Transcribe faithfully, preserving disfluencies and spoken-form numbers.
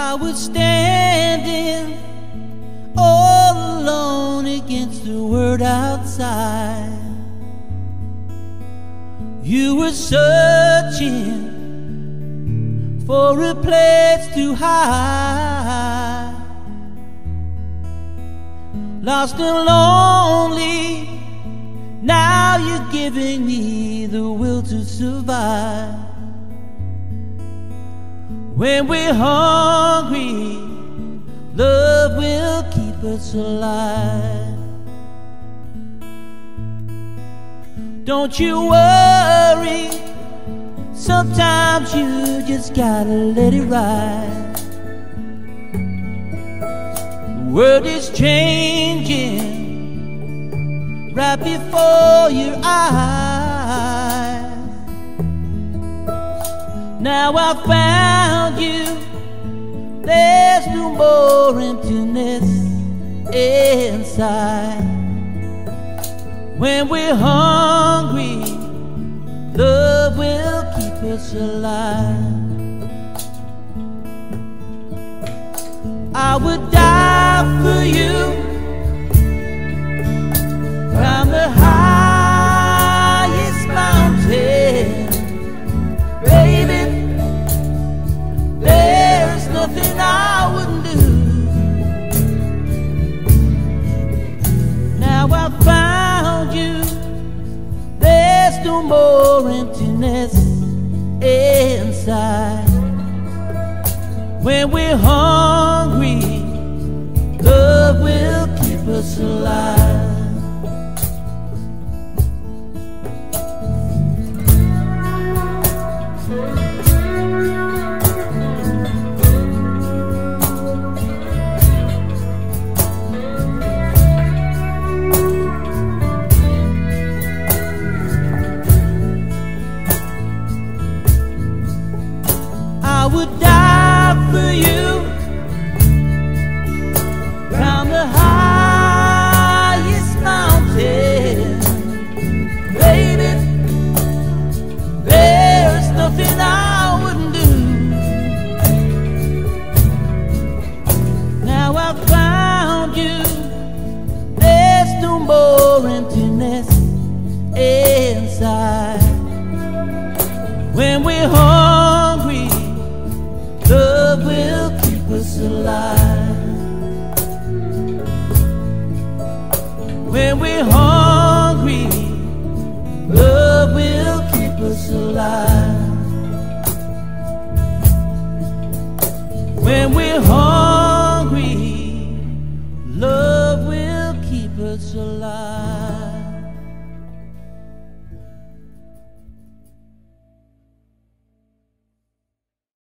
I was standing all alone against the world outside. You were searching for a place to hide, lost and lonely. Now you're giving me the will to survive. When we're hungry, love will keep us alive. Don't you worry, sometimes you just gotta let it ride. The world is changing right before your eyes. Now I found you, there's no more emptiness inside. When we're hungry, love will keep us alive. I would die for you, climb the highest mountain. Baby, there's nothing I wouldn't do. Now I found you, there's no more emptiness inside. When we're hungry, love will keep us alive. I would die for you, climb the highest mountain. Baby, there's nothing I wouldn't do. Now I found you, there's no more emptiness inside. When we're hungry, love will keep us alive. When we're hungry, love will keep us alive. When we're hungry, love will keep us alive.